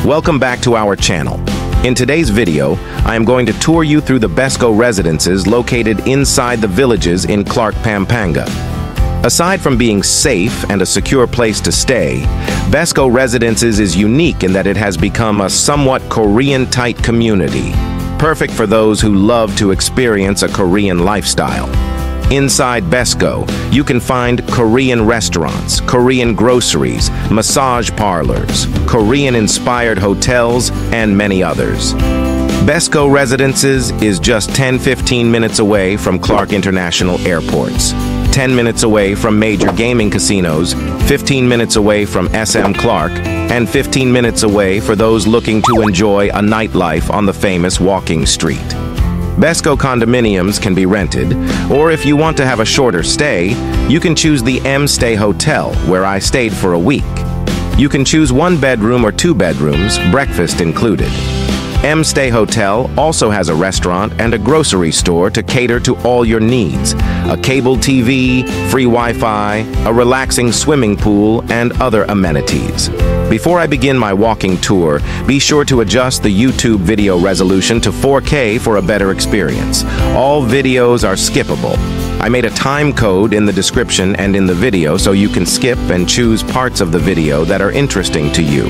Welcome back to our channel. In today's video, I am going to tour you through the Besco Residences located inside the villages in Clark, Pampanga. Aside from being safe and a secure place to stay, Besco Residences is unique in that it has become a somewhat Korean-tight community, perfect for those who love to experience a Korean lifestyle. Inside Besco, you can find Korean restaurants, Korean groceries, massage parlors, Korean-inspired hotels, and many others. Besco Residences is just 10-15 minutes away from Clark International Airports, 10 minutes away from major gaming casinos, 15 minutes away from SM Clark, and 15 minutes away for those looking to enjoy a nightlife on the famous walking street. Besco condominiums can be rented, or if you want to have a shorter stay, you can choose the MStay Hotel, where I stayed for a week. You can choose 1 bedroom or 2 bedrooms, breakfast included. MStay Hotel also has a restaurant and a grocery store to cater to all your needs, a cable TV, free Wi-Fi, a relaxing swimming pool, and other amenities. Before I begin my walking tour, be sure to adjust the YouTube video resolution to 4K for a better experience. All videos are skippable. I made a time code in the description and in the video so you can skip and choose parts of the video that are interesting to you.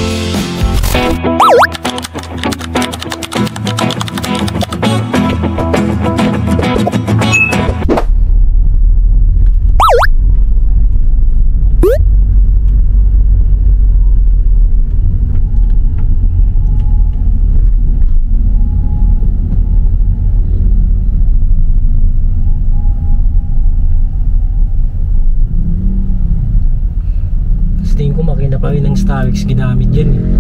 Tingin ko makina pa rin ng Starix ginamit dyan eh.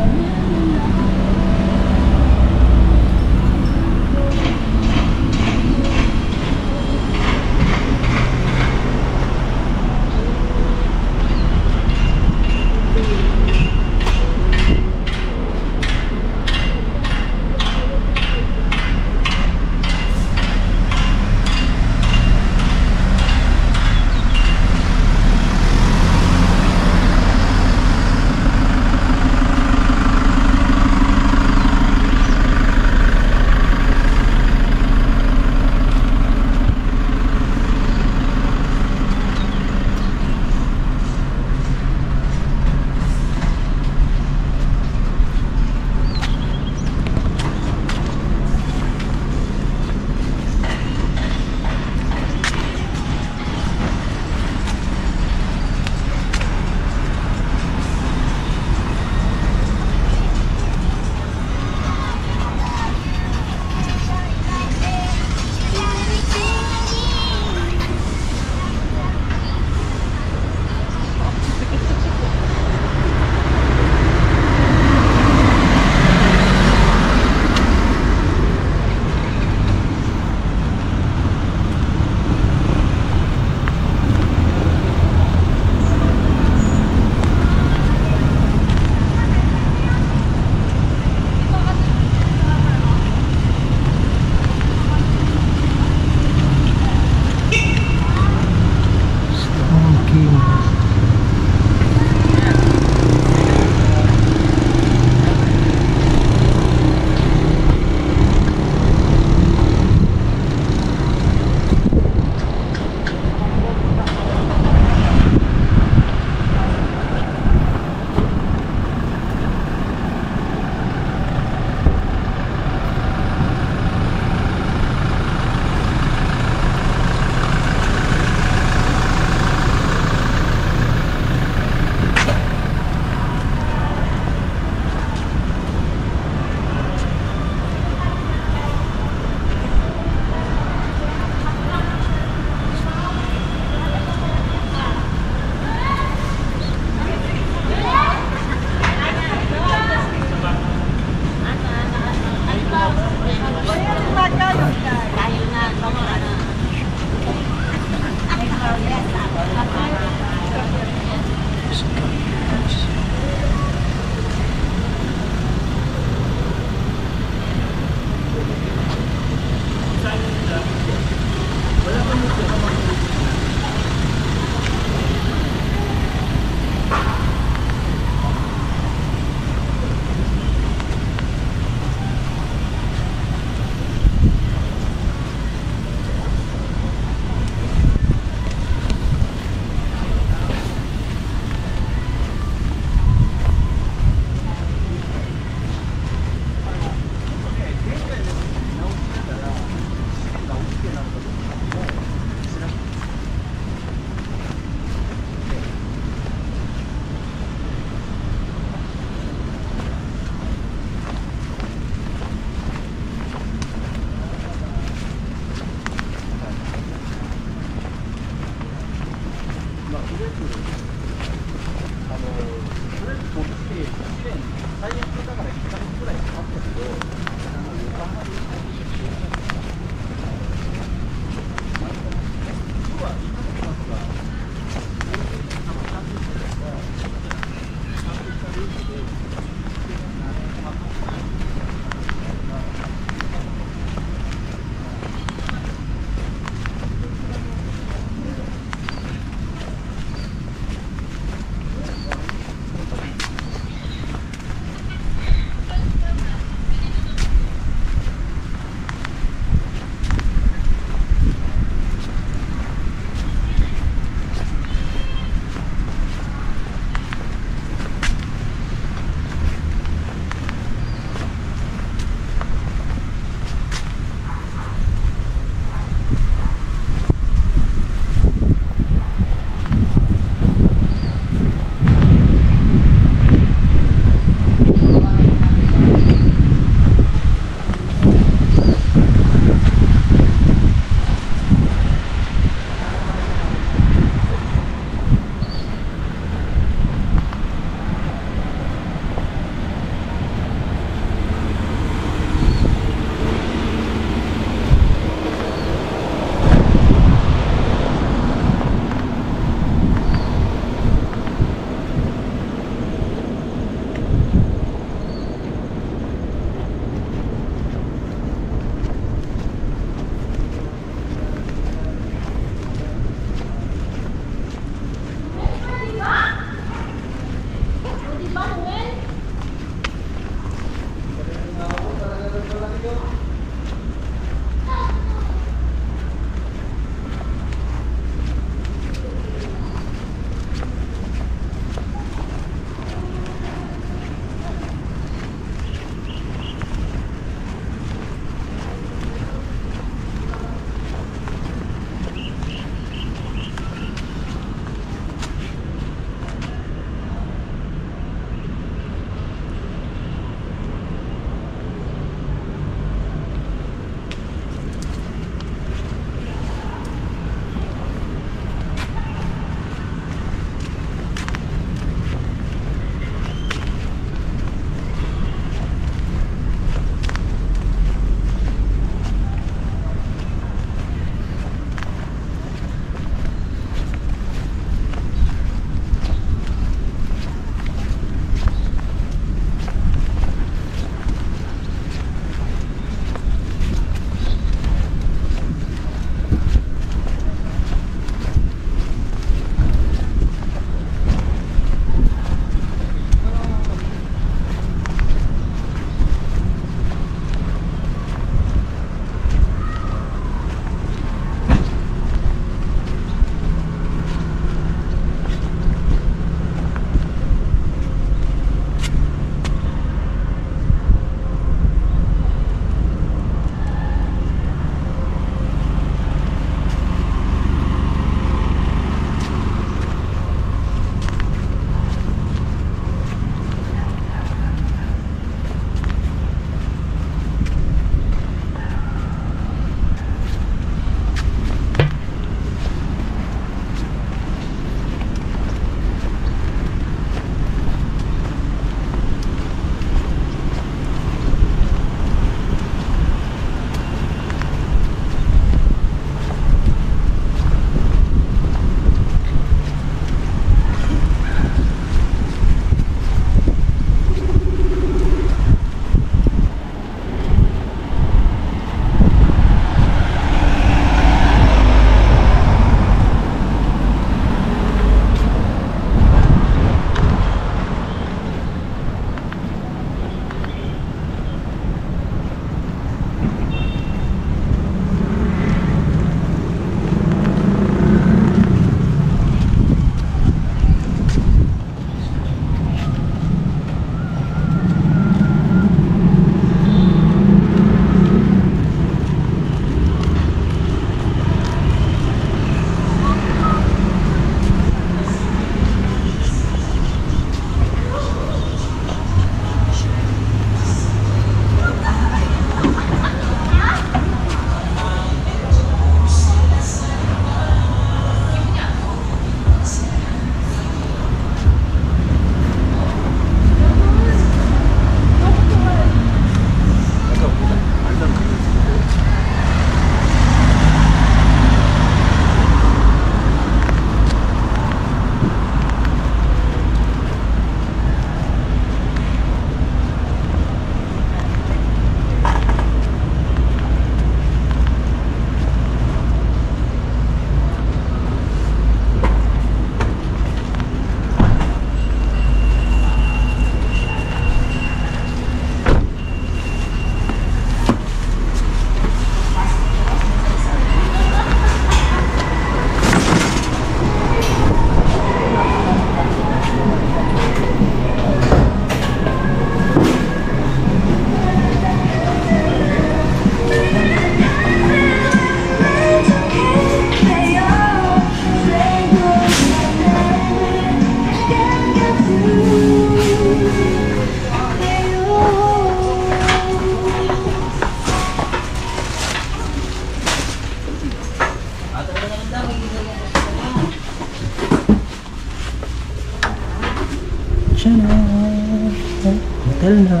Diyan na. Hotel na.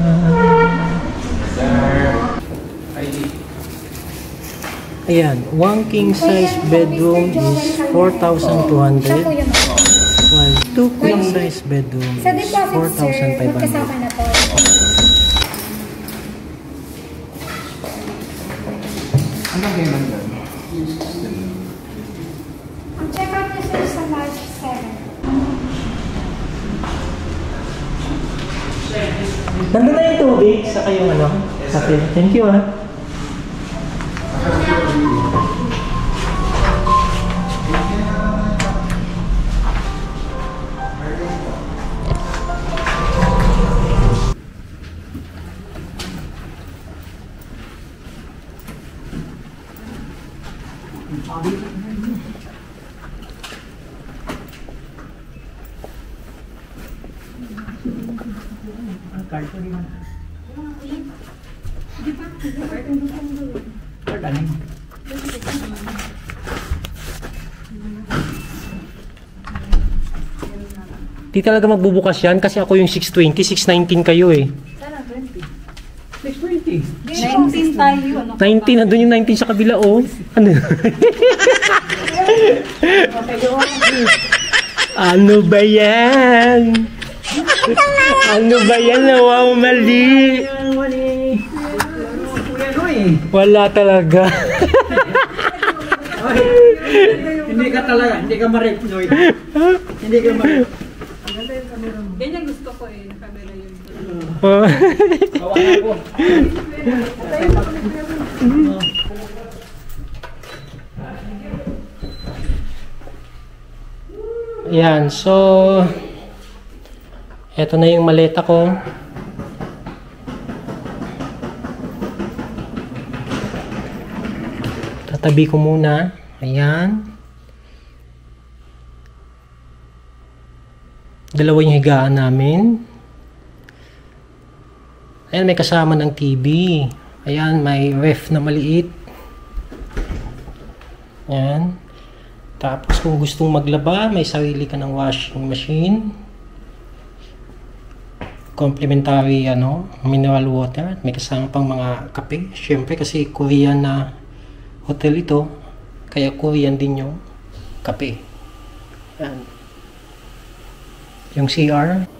Ayan, one king size bedroom is 4,200. While two queen size bedroom is 4,500. Ano kayo nandun? Ang check-out niya sir sa March 7. Nandun na yung tubig sa kayong ano? Sa thank you ah. Di talaga magbubukas yan kasi ako yung 620, 619 kayo eh. Sana 20. 620. 19 tayo. 19, nandun yung 19 sa kabila oh. Ano? Ano ba yan? Ano ba yan? Wow, mali. Wala talaga. Hindi ka talaga, hindi ka ma-rep, Noy. Hindi ka ma-rep. Ganyan gusto ko eh, camera yun. Kawalan ko. Yan, so eto na yung maleta ko. Tatabi ko muna. Ayan. Dalawa yung higaan namin. Ayan, may kasama ng TV. Ayan, may ref na maliit. Ayan. Tapos kung gustong maglaba, may sarili ka ng washing machine. Complimentary mineral water. May kasama pang mga kape. Siyempre kasi Korean na hotel ito. Kaya Korean din yung kape. Ayan. Yung CR.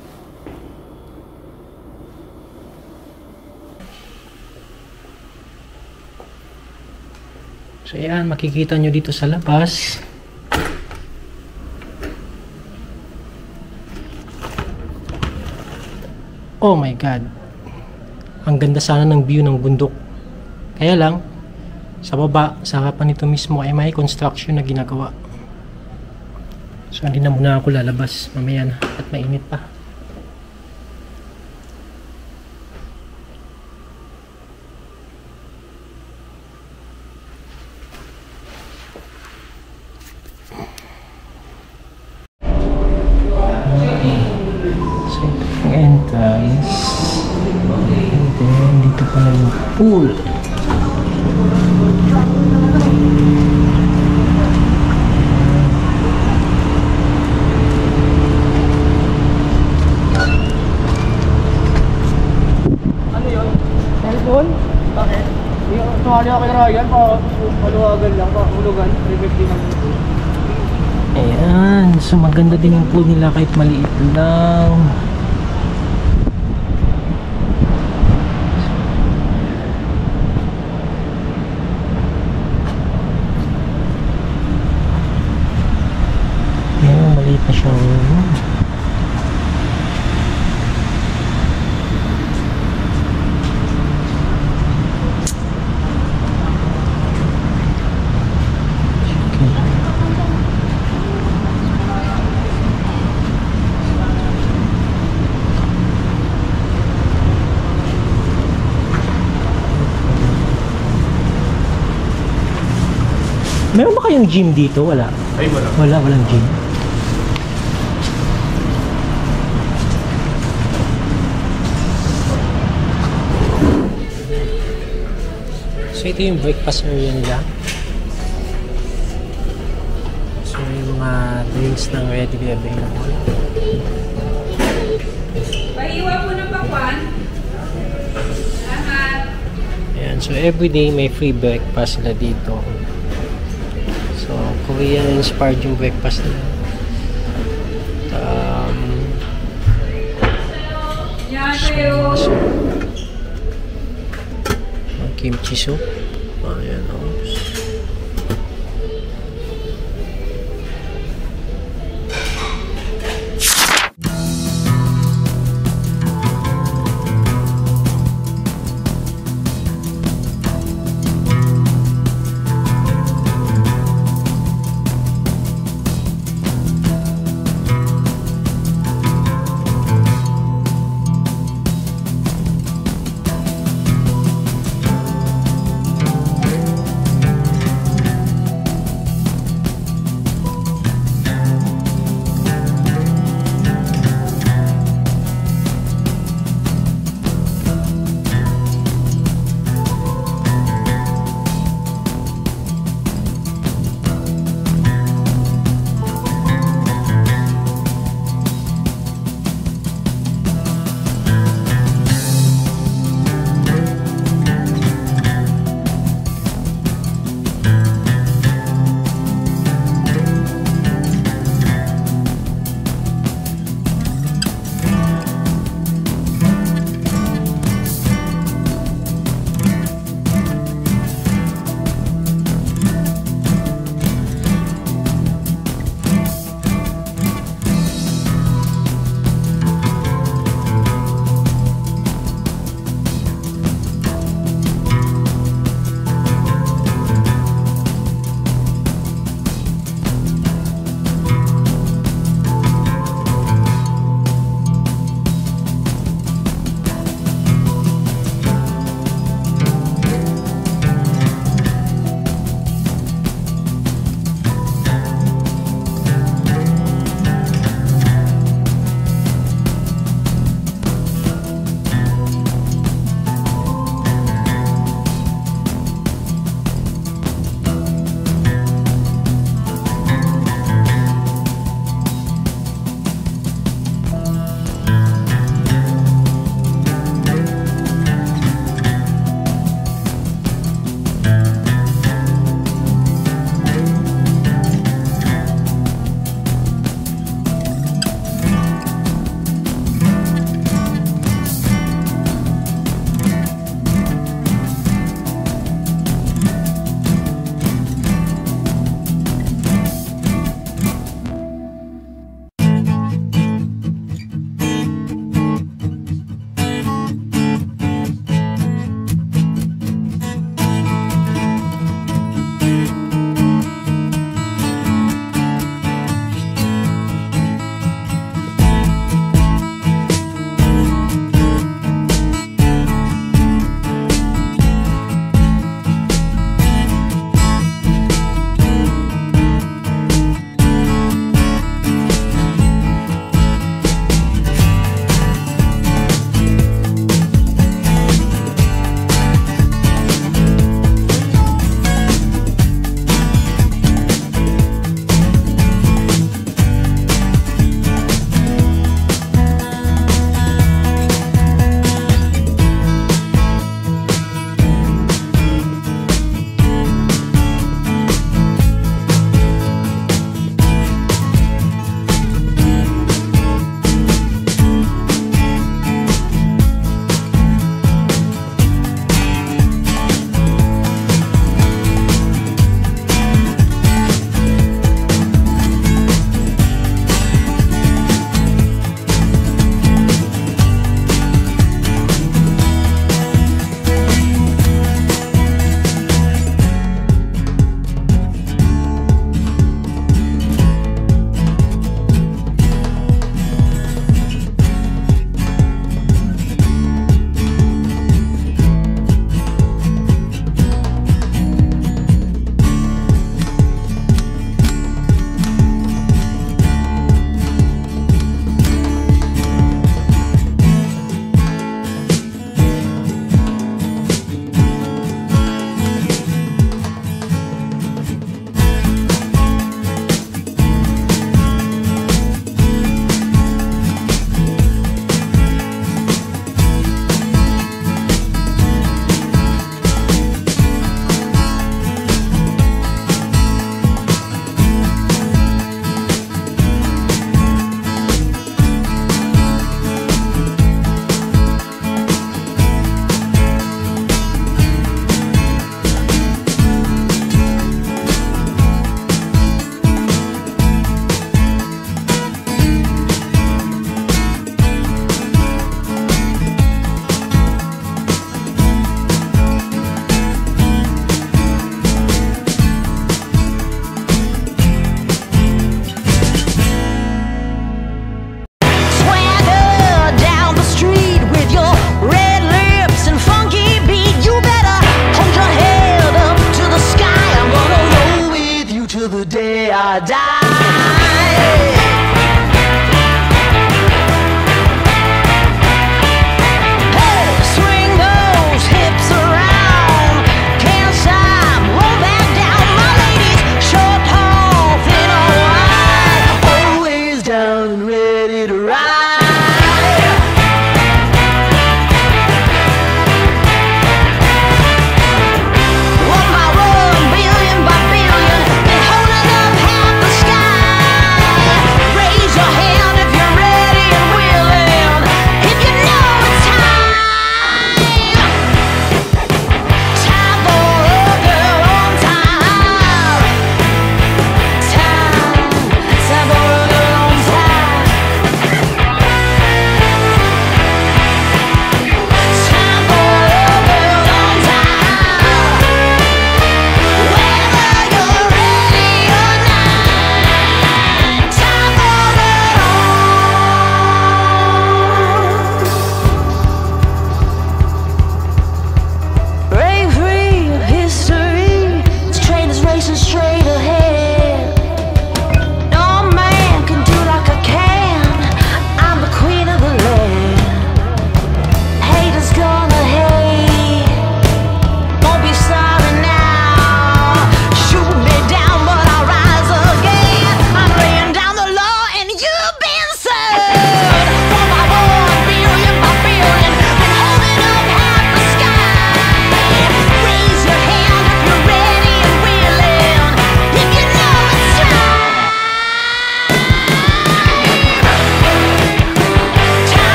So ayan, makikita nyo dito sa labas. Oh my God. Ang ganda sana ng view ng bundok. Kaya lang, sa baba, sa harapan nito mismo ay may construction na ginagawa. So hindi na muna ako lalabas. Mamaya na at mainit pa. So ito yung entrance. And then dito pala yung pool. Bakit? Yung tumali ako kay Ryan, maluwagan lang, hulugan, 350 lang. Ayan, so maganda din yung pool nila kahit maliit lang. Ayan, maliit na siya. Meron ba kayong gym dito? Wala. Ay, wala. Walang gym. So ito yung breakfast area nila. So yung mga drinks na readily available. Ayan. So, everyday may free breakfast sila dito. So, Korean inspired yung breakfast nila. Kimchi soup. Ayan, oh.